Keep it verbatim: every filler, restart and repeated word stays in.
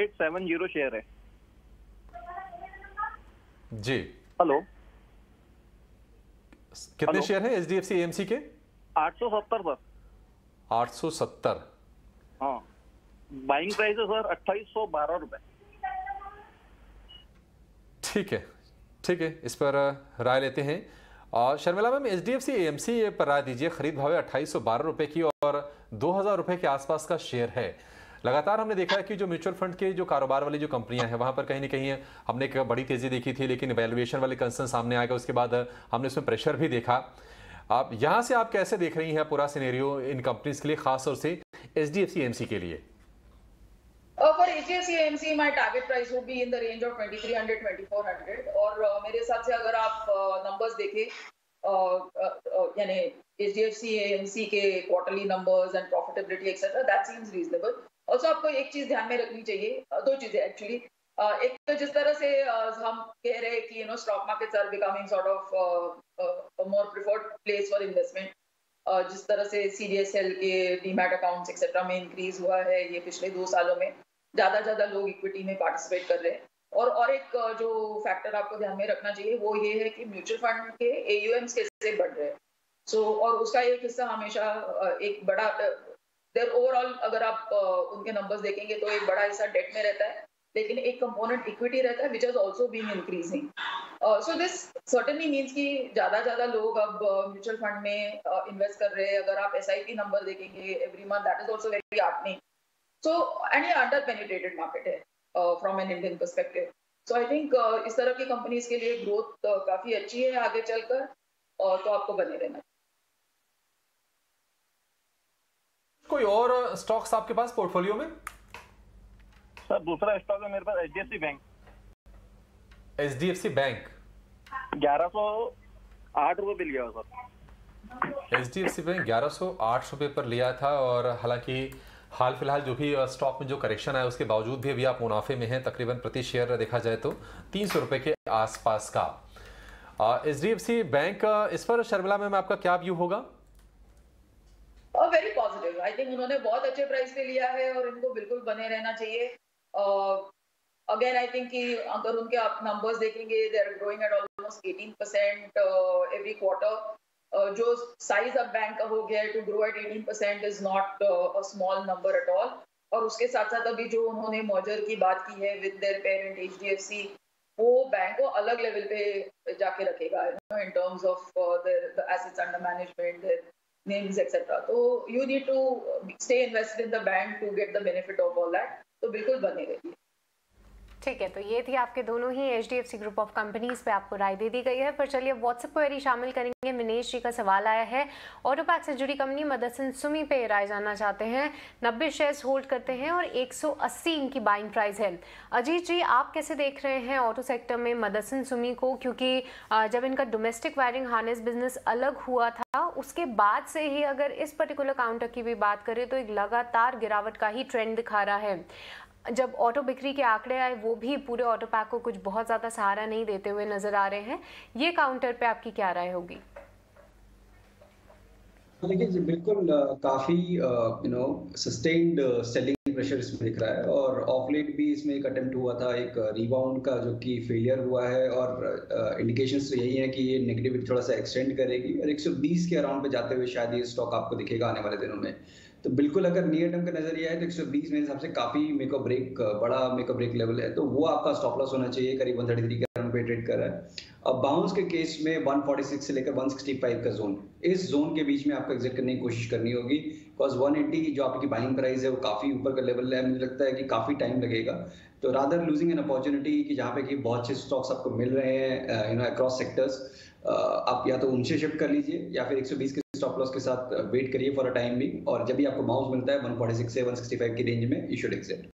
Eight seven zero share है जी। Hello, कितने शेयर हैं एचडीएफसी एएमसी के? आठ सौ सत्तर सर। आठ सौ सत्तर। हाँ, बाइंग प्राइस है सर अट्ठाईस सौ बारह रुपए। ठीक है, ठीक है, इस पर राय लेते हैं। और शर्मिला मैम, एचडीएफसी एएमसी पर राय दीजिए। खरीद भाव है अट्ठाईस सौ बारह रुपए की और दो हजार रुपए के आसपास का शेयर है। लगातार हमने देखा है कि जो म्यूचुअल फंड के जो कारोबार वाली जो कंपनियां हैं वहां पर कहीं ना कहीं हमने एक बड़ी तेजी देखी थी, लेकिन वैल्यूएशन वाले कंसर्न सामने आ गए। उसके बाद हमने उसमें प्रेशर भी देखा। आप यहां से आप कैसे देख रही हैं पूरा सिनेरियो इन कंपनीज के लिए, खासतौर से एचडीएफसी एएमसी के लिए? Uh, for H D F C A M C, my target price would be in the range of twenty-three hundred, twenty-four hundred. और uh, मेरे हिसाब से अगर आप नंबर्स uh, देखें, uh, uh, uh, यानी H D F C A M C के quarterly numbers and profitability etcetera, that seems reasonable. Also आपको एक चीज ध्यान में रखनी चाहिए, uh, दो चीजें एक्चुअली। uh, एक तो जिस तरह से uh, हम कह रहे हैं कि you know stock markets are becoming sort of more preferred place for investment, जिस तरह से सी डी एस एल के डीमैट अकाउंट्स एक्सेट्रा में इंक्रीज हुआ है ये पिछले दो सालों में, ज्यादा ज्यादा लोग इक्विटी में पार्टिसिपेट कर रहे हैं। और और एक जो फैक्टर आपको ध्यान में रखना चाहिए वो ये है कि म्यूचुअल फंड के एयूएम्स कैसे बढ़ रहे हैं। सो so, और उसका एक हिस्सा हमेशा एक बड़ा देयर ओवरऑल अगर आप उनके नंबर्स देखेंगे तो एक बड़ा हिस्सा डेट में रहता है, लेकिन एक कंपोनेंट इक्विटी रहता है which has also been increasing. So this certainly means कि ज्यादा ज्यादा लोग अब म्यूचुअल फंड में इन्वेस्ट कर रहे हैं। अगर आप एसआईपी नंबर देखेंगे every month, that is also very heartening. So, and ये अंडर पेनिट्रेटेड मार्केट है from an Indian perspective. So I think इस तरह की कंपनीज के लिए ग्रोथ uh, काफी अच्छी है आगे चलकर, और uh, तो आपको बने रहना। कोई और स्टॉक्स आपके पास पोर्टफोलियो में? सर दूसरा स्टॉक है मेरे पास एचडीएफसी बैंक। एचडीएफसी बैंक ग्यारह सौ आठ रुपए पे लिया सर। एचडीएफसी बैंक ग्यारह सौ आठ रुपए पर लिया था, और हालांकि हाल फिलहाल जो भी स्टॉक में जो करेक्शन है उसके बावजूद भी अभी आप मुनाफे में हैं, तकरीबन प्रति शेयर देखा जाए तो तीन सौ रुपए के आसपास का। एचडीएफसी बैंक, इस पर शर्मिला मैम आपका क्या व्यू होगा? Very positive. आई थिंक उन्होंने बहुत अच्छे प्राइस पे लिया है और इनको बिल्कुल बने रहना चाहिए। अगेन आई थिंक कि अगर उनके आप नंबर्स देखेंगे, they are growing at almost eighteen percent every quarter. Uh, जो साइज अब बैंक का हो गया है, to grow at eighteen percent is not a small number at all. और उसके साथ साथ अभी जो उन्होंने मर्जर की बात की है विद देयर पेरेंट एचडीएफसी, वो बैंक को अलग लेवल पे जाके रखेगा in terms of their assets under management, their names etcetera. तो you need to stay invested in the bank to get the benefit of all that. तो बिल्कुल बने रहिए। ठीक है, तो ये थी आपके दोनों ही एचडीएफसी ग्रुप ऑफ कंपनीज पे आपको राय दे दी गई है। पर चलिए व्हाट्सएप क्वेरी शामिल करेंगे। मिनेश जी का सवाल आया है, ऑटोपैक से जुड़ी कंपनी मदरसन सुमी पे राय जानना चाहते हैं। नब्बे शेयर्स होल्ड करते हैं और एक सौ अस्सी इनकी बाइंग प्राइस है। अजीत जी, आप कैसे देख रहे हैं ऑटो सेक्टर में मदरसन सुमी को? क्योंकि जब इनका डोमेस्टिक वायरिंग हार्नेस बिजनेस अलग हुआ था उसके बाद से ही अगर इस पर्टिकुलर काउंटर की भी बात करें तो एक लगातार गिरावट का ही ट्रेंड दिखा रहा है। जब ऑटो बिक्री के आंकड़े आए वो भी पूरे ऑटो पैक को कुछ बहुत ज़्यादा सहारा नहीं देते हुए नजर आ रहे हैं। ये काउंटर पे आपकी क्या राय होगी? देखिए बिल्कुल काफ़ी you know sustained selling pressure इसमें दिख रहा है, और ऑफ लेट भी इसमें एक अटेम्प्ट हुआ था एक रिबाउंड का जो कि फेलियर हुआ है, और इंडिकेशंस तो यही है कि ये नेगेटिविटी थोड़ा सा एक्सटेंड करेगी और एक सौ बीस के अराउंड पे जाते हुए शायद ये स्टॉक आपको दिखेगा आने वाले दिनों में। तो बिल्कुल अगर नियर टर्म का नजरिया है तो एक सौ बीस मेरे हिसाब से काफी मेक ब्रेक बड़ा मेक ब्रेक लेवल है, तो वो आपका स्टॉप लॉस होना चाहिए। करीब एक सौ तैंतीस के अराउंड पे ट्रेड कर रहा है। अब बाउंस के केस में एक सौ छियालीस से लेकर एक सौ पैंसठ का जोन, इस जोन के बीच में आपको एग्जिट करने की कोशिश करनी होगी, बिकॉज एक सौ अस्सी जो आपकी बाइंग प्राइस है वो काफी ऊपर का लेवल है। मुझे लगता है कि काफी टाइम लगेगा, तो रादर लूजिंग एन अपॉर्चुनिटी कि जहाँ पे कि बहुत अच्छे स्टॉक्स आपको मिल रहे हैं यू नो अक्रॉस सेक्टर्स, आप या तो उनसे शिफ्ट कर लीजिए या फिर एक सौ बीस के स्टॉप लॉस के साथ वेट करिए फॉर अ टाइम भी, और जब भी आपको बाउंस मिलता है एक सौ छियालीस से एक सौ पैंसठ की रेंज में यू शुड एग्जिट।